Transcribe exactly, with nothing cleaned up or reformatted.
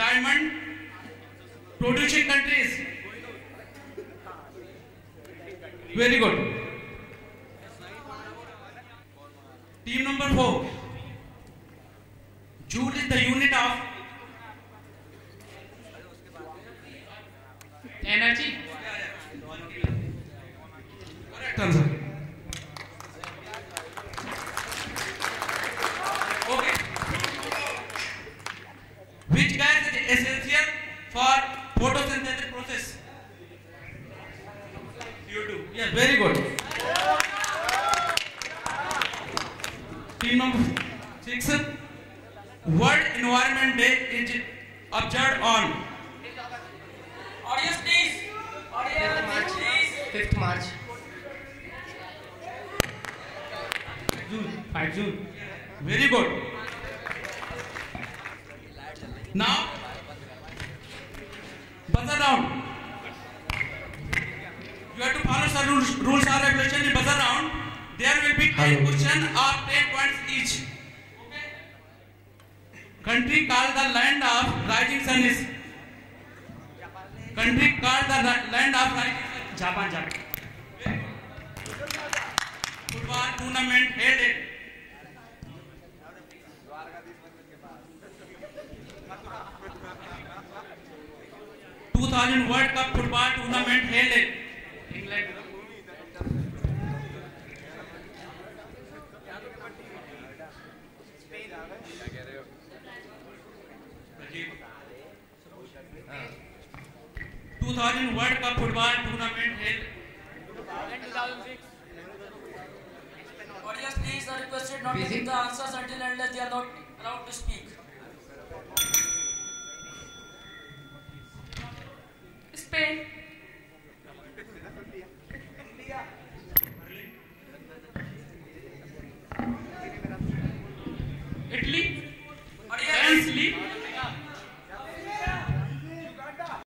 diamond producing countries. Very good. Team number four. Joule is the unit of energy. Correct answer. Okay. Which gas is essential for photosynthetic process? C O two. Yes, very good. Team number six. World Environment Day is observed on Audience please. Audience please. fifth March. June. five June. Very good. Now, buzzer round. You have to follow some rules, rules and regulations in buzzer round. There will be ten questions of ten points each. Country called the land of rising sun is. Country called the land of rising sun. Japan, Japan. Football tournament held in. two thousand World Cup football tournament held in England. two thousand World Cup football tournament held And two thousand six. Audience please are requested not to give the answers until and unless they are not allowed to speak. Spain. Italy.